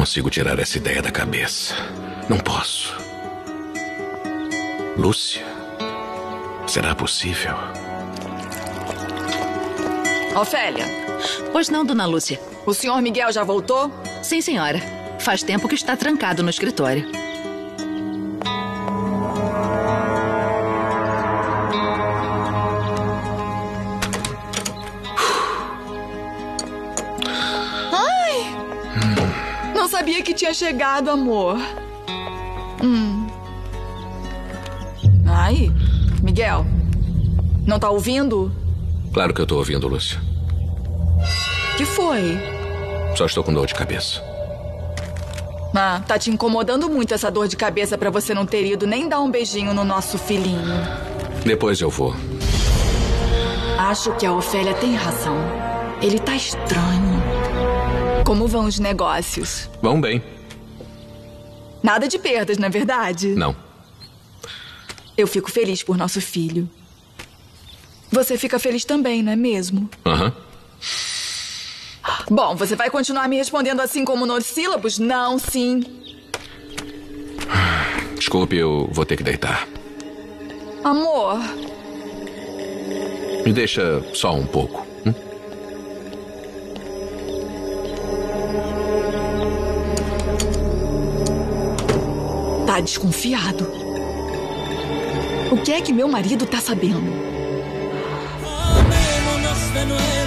consigo tirar essa ideia da cabeça. Não posso. Lúcia? Será possível? Ofélia. Pois não, dona Lúcia. O senhor Miguel já voltou? Sim, senhora. Faz tempo que está trancado no escritório. Não sabia que tinha chegado, amor. Ai, Miguel, não tá ouvindo? Claro que eu tô ouvindo, Lúcia. Que foi? Só estou com dor de cabeça. Ah, tá te incomodando muito essa dor de cabeça pra você não ter ido nem dar um beijinho no nosso filhinho. Depois eu vou. Acho que a Ofélia tem razão. Ele tá estranho. Como vão os negócios? Vão bem. Nada de perdas, não é verdade? Não. Eu fico feliz por nosso filho. Você fica feliz também, não é mesmo? Aham. Bom, você vai continuar me respondendo assim com monossílabos? Não, sim. Desculpe, eu vou ter que deitar. Amor. Me deixa só um pouco. Tá desconfiado. O que é que meu marido tá sabendo? Amémonos de nuevo.